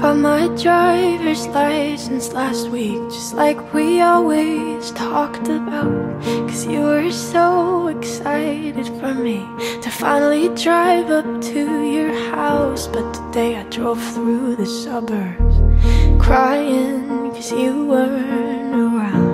got my driver's license last week, just like we always talked about. Cause you were so excited for me to finally drive up to your house. But today I drove through the suburbs crying cause you weren't around.